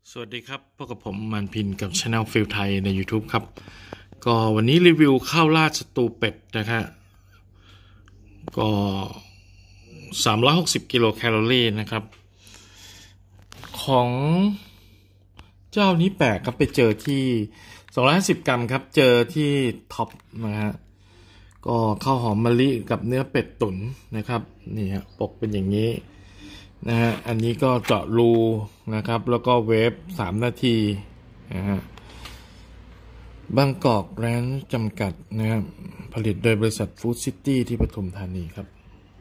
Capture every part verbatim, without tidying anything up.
สวัสดีครับพบกับผมมันพินกับ Channel ฟิลไทยใน YouTube ครับก็วันนี้รีวิวข้าวราดสตูเป็ดนะครับก็สามร้อยหกสิบกิโลแคลอรี่นะครับของเจ้านี้แปลกครับไปเจอที่สองร้อยห้าสิบกรัมครับเจอที่ท็อปนะฮะก็ข้าวหอมมะลิกับเนื้อเป็ดตุ๋นนะครับนี่ฮะปกเป็นอย่างนี้นะฮะอันนี้ก็เจาะรูนะครับแล้วก็เวฟสามนาทีนะฮะบางกอกแรนจำกัดนะครับผลิตโดยบริษัทฟู้ดซิตี้ที่ปทุมธานีครับ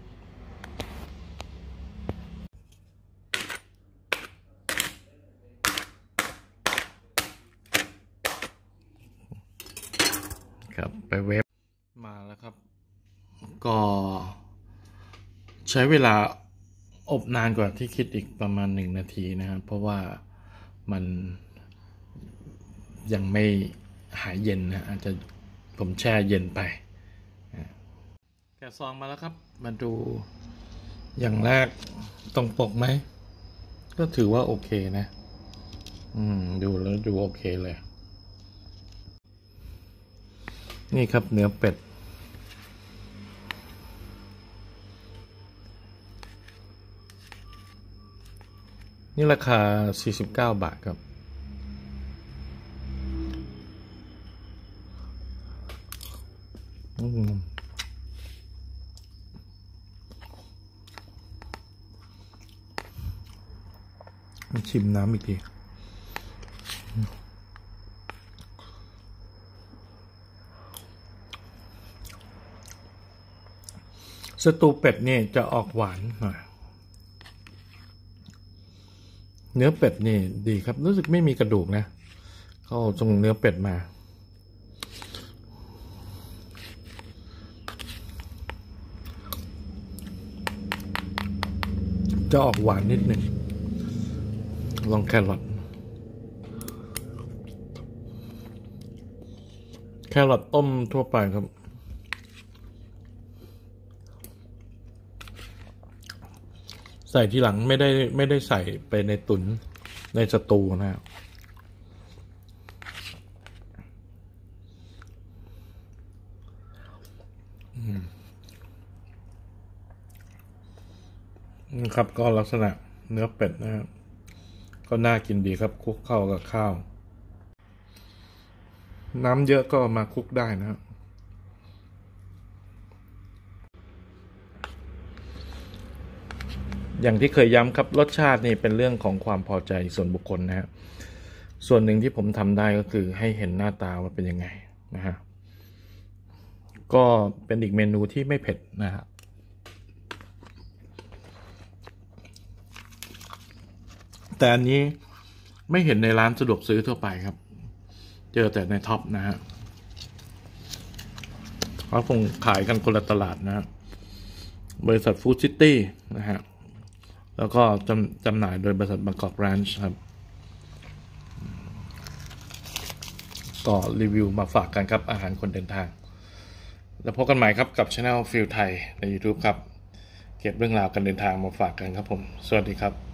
ครับไปเวฟมาแล้วครับก็ใช้เวลาอบนานกว่าที่คิดอีกประมาณหนึ่งนาทีนะครับเพราะว่ามันยังไม่หายเย็นนะอาจจะผมแช่เย็นไปแกะซองมาแล้วครับมาดูอย่างแรกตรงปกไหมก็ถือว่าโอเคนะอืมดูแล้วดูโอเคเลยนี่ครับเนื้อเป็ดนี่ราคาสี่สิบเก้าบาทครับอืมมาชิมน้ำอีกทีสตูเป็ดนี่จะออกหวานหน่อยเนื้อเป็ดนี่ดีครับรู้สึกไม่มีกระดูกนะเขาตรงเนื้อเป็ดมาจะออกหวานนิดหนึ่งลองแครอทแครอทต้มทั่วไปครับใส่ทีหลังไม่ได้ไม่ได้ใส่ไปในตุ๋นในสตูนะครับครับก็ลักษณะเนื้อเป็ดนะครับก็น่ากินดีครับคลุกเข้ากับข้าวน้ำเยอะก็มาคลุกได้นะครับอย่างที่เคยย้ำครับรสชาตินี่เป็นเรื่องของความพอใจส่วนบุคคลนะฮะส่วนหนึ่งที่ผมทำได้ก็คือให้เห็นหน้าตาว่าเป็นยังไงนะฮะก็เป็นอีกเมนูที่ไม่เผ็ดนะฮะแต่อันนี้ไม่เห็นในร้านสะดวกซื้อทั่วไปครับเจอแต่ในท็อปนะฮะเขาคงขายกันคนละตลาดนะฮะบริษัทฟู้ดซิตี้นะฮะแล้วก็จำจำหน่ายโดยบริษัทบางกอกแรนช์ครับก็รีวิวมาฝากกันครับอาหารคนเดินทางแล้วพบกันใหม่ครับกับ Channel ฟิลไทยใน YouTube ครับเก็บเรื่องราวการเดินทางมาฝากกันครับผมสวัสดีครับ